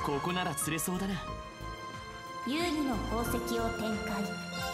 ここなら釣れそうだな。 有利の宝石を展開。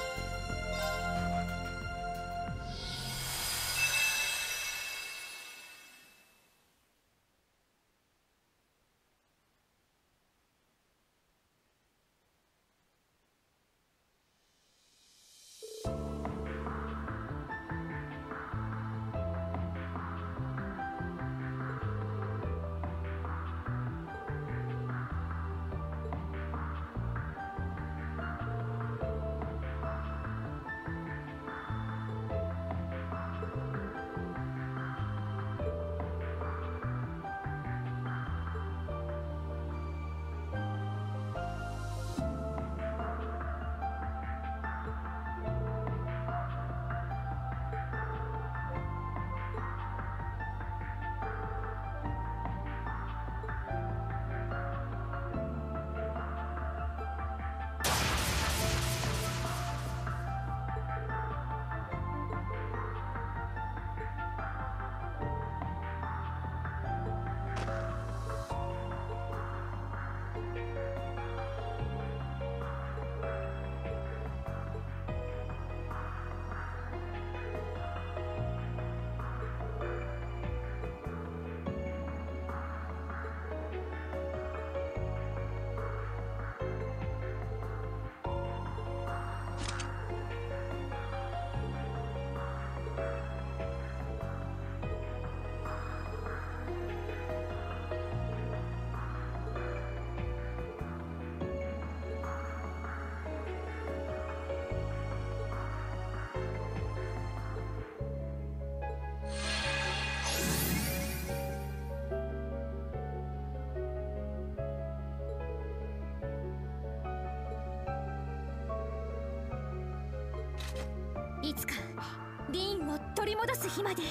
いつかリーンを取り戻す日まで。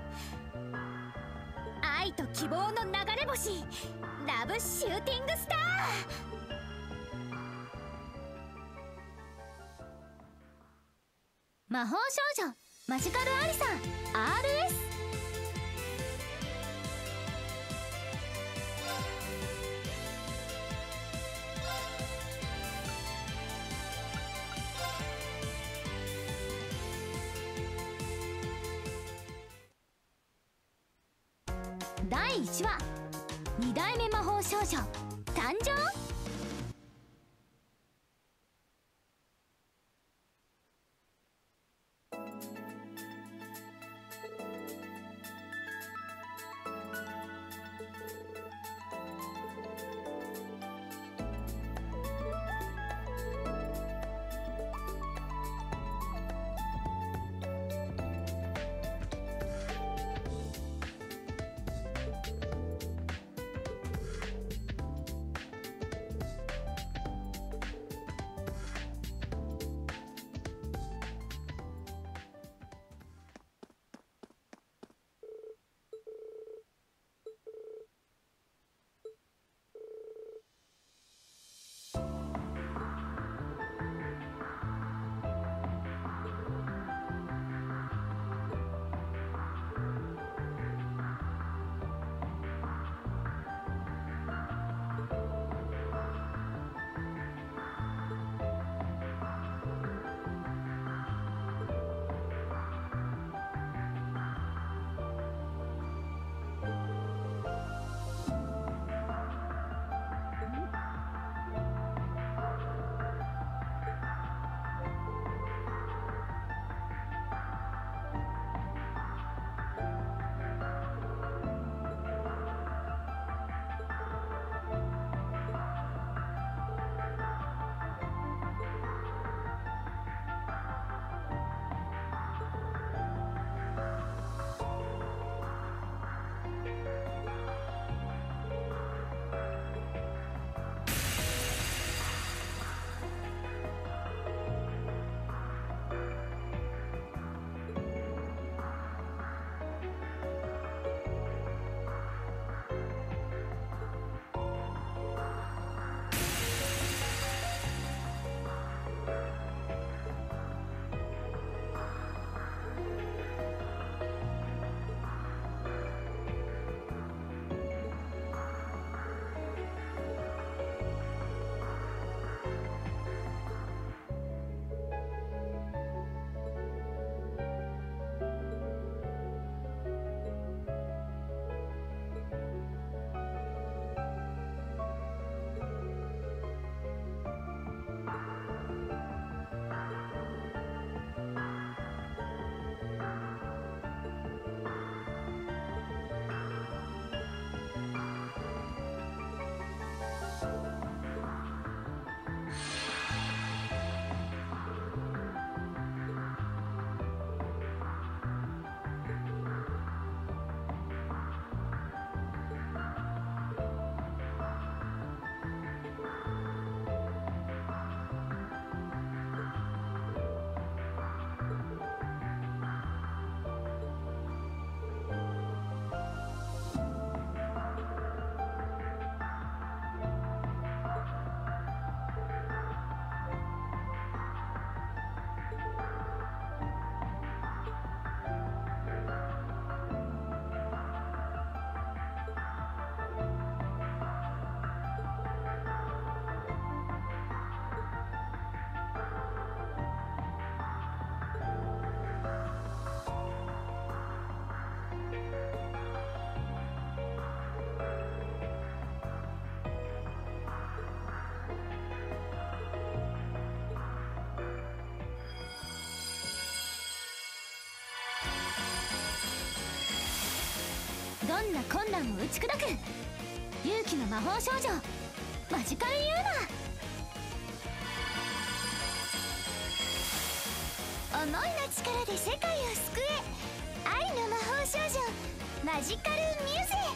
愛と希望の流れ星、ラブシューティングスター。魔法少女マジカルアリサ RS。第1話、2代目魔法少女誕生。 どんな困難も打ち砕く勇気の魔法少女マジカルユーナ。思いの力で世界を救え、愛の魔法少女マジカルミュゼ。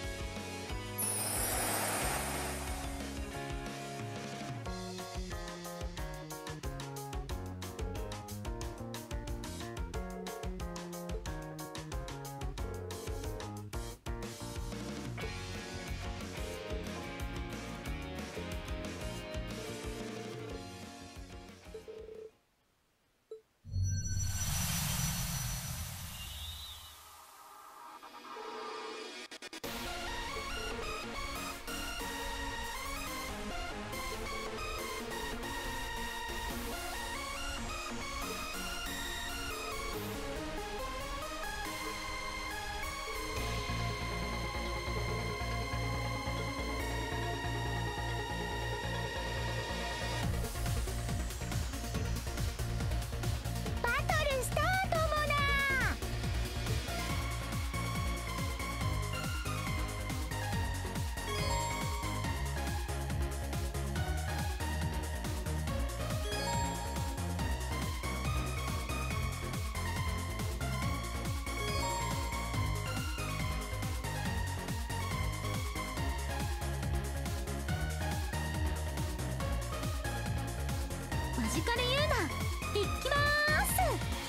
マジカルユーナいきまーす。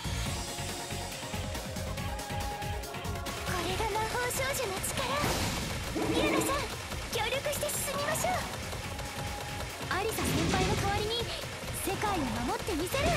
これが魔法少女の力。ユーナさん協力して進みましょう。アリサ先輩の代わりに世界を守ってみせる。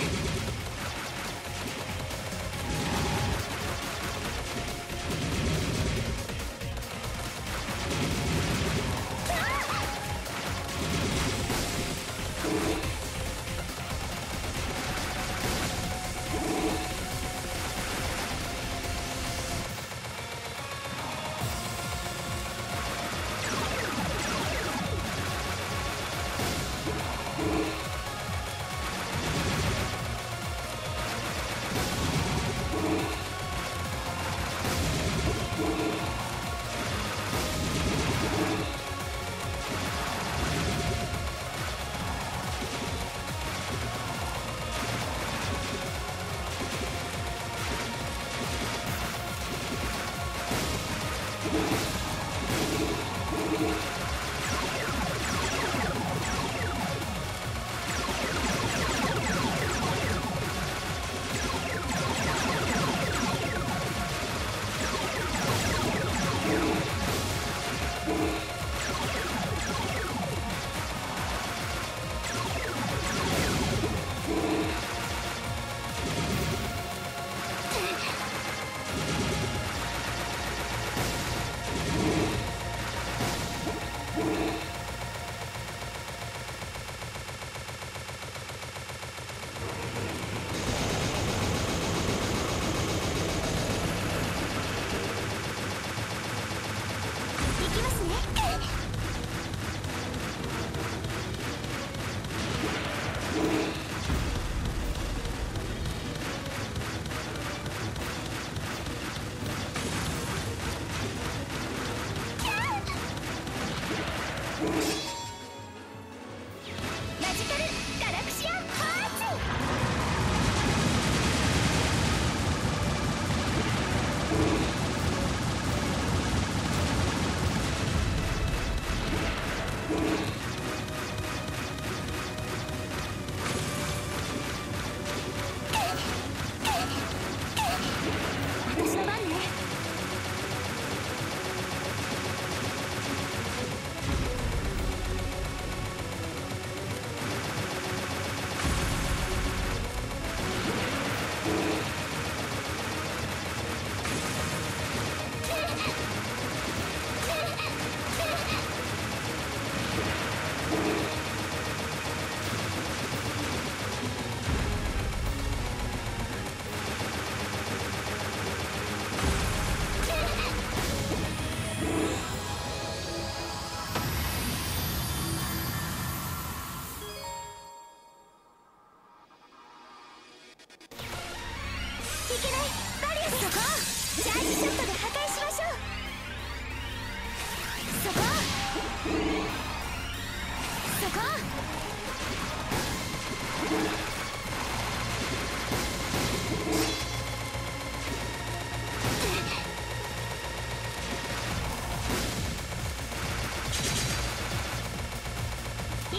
いけないバリアス。そこジャージショットで破壊しましょう。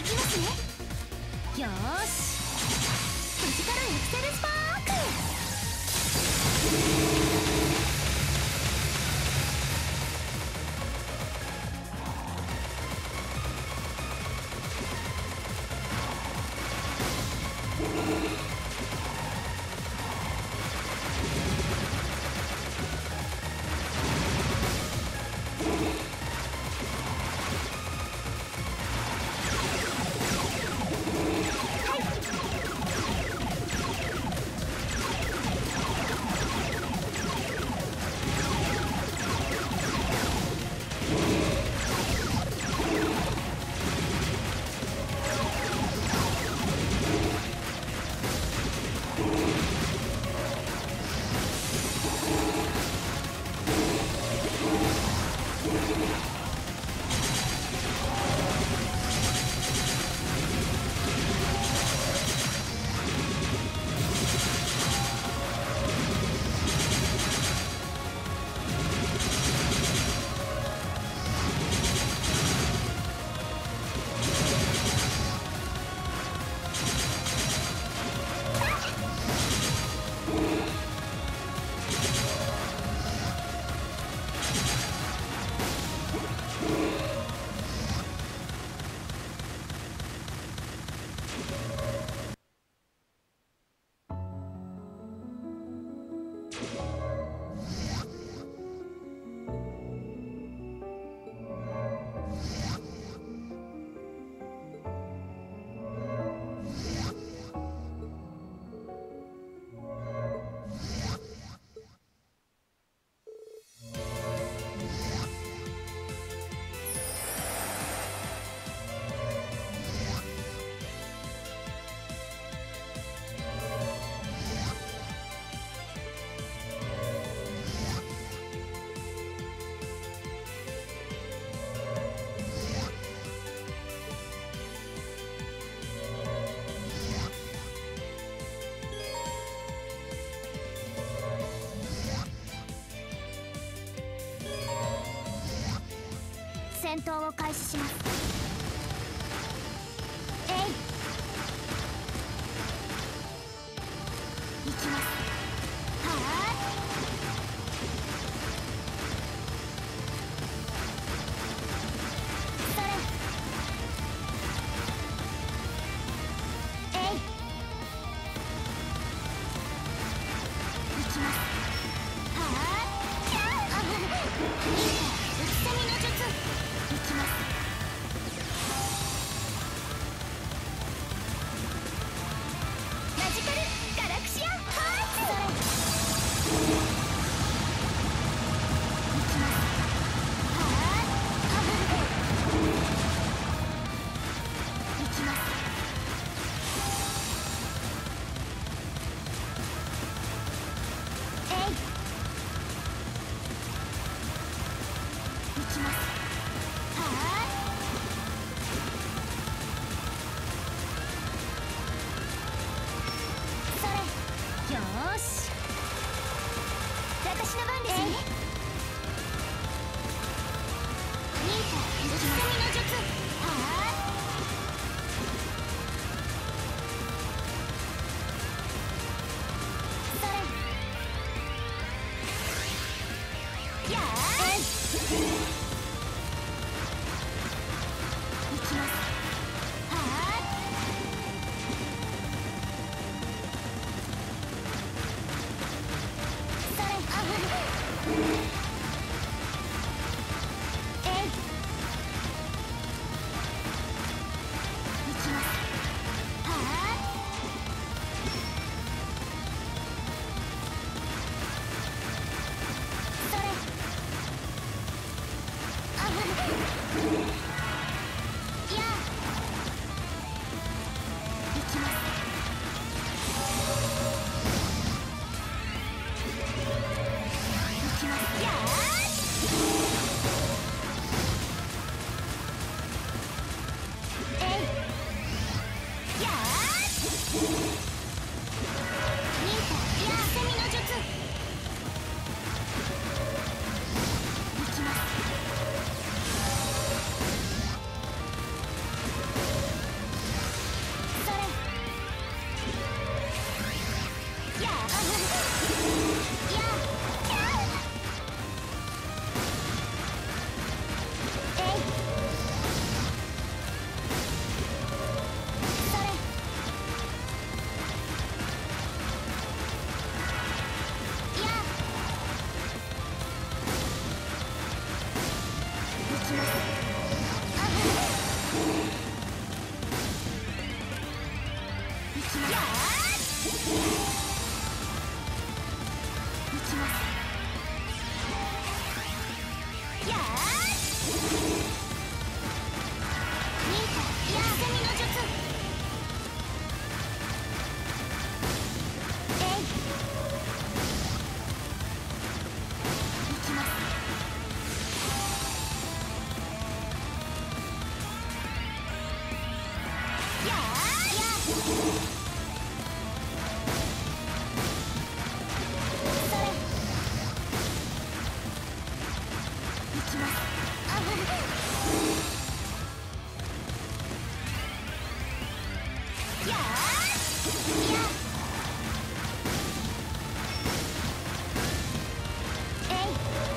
きますね。よーし、フジカルエクセルスパーク。戦闘を開始します。えい、行きます。はあ、それ、えい、行きます。はあ、キャー、あ、うつせみの術、行きます。マジカルガラクシアンハーツ、それ、行きます。はあ、行きます。えい、行きます。はあ、それ、よーし、私の番ですね。ニータ、うつせみの術、はあ、それ、やーし、行きます。はあ、それ、あ、えい、行きます。はあ、それ、あ、やあ、行きます。行きます。やーし、えい、やーし、ニータ、やあ、セミの術、行きます。 きます。あっ、行きます。やー、行きます。やー、忍法やー、セミの術。えい、行きます。やー、やー、それ、行きます。あっ、やー、やー、えい、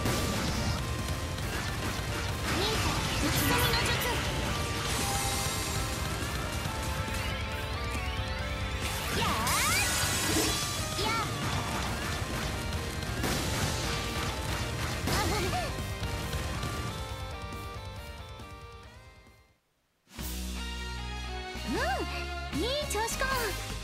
忍法打ち込みの術。やー、やー、あっ、うん、いい調子かも。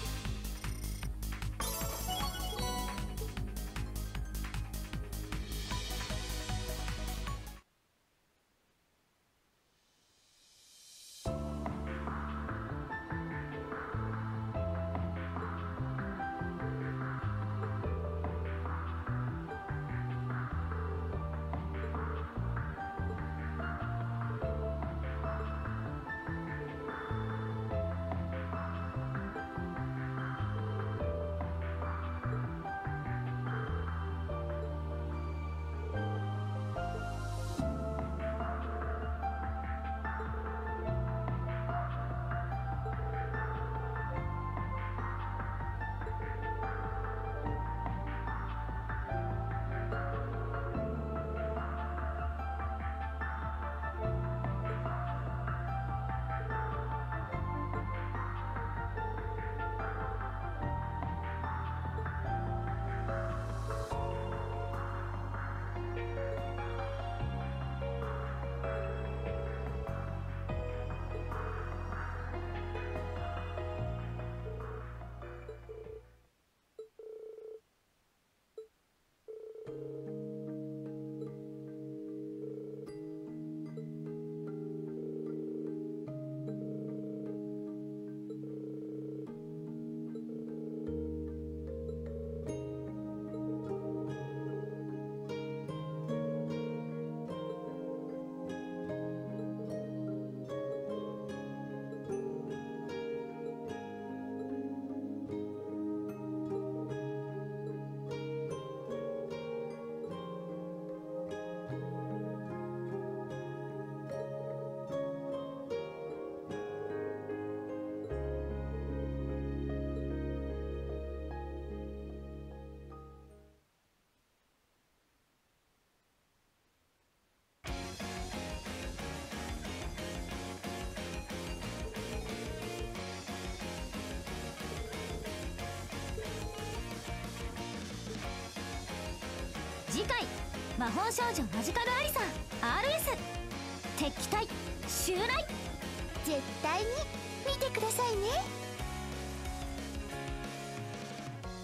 次回魔法少女マジカルアリサ RS 敵機体襲来。絶対に見てくださいね。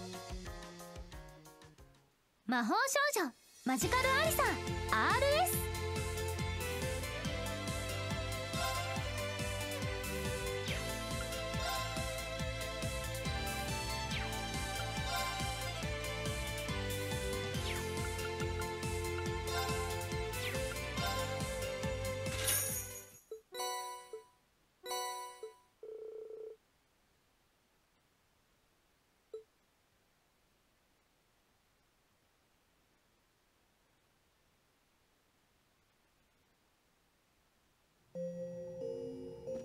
魔法少女マジカルアリサ RS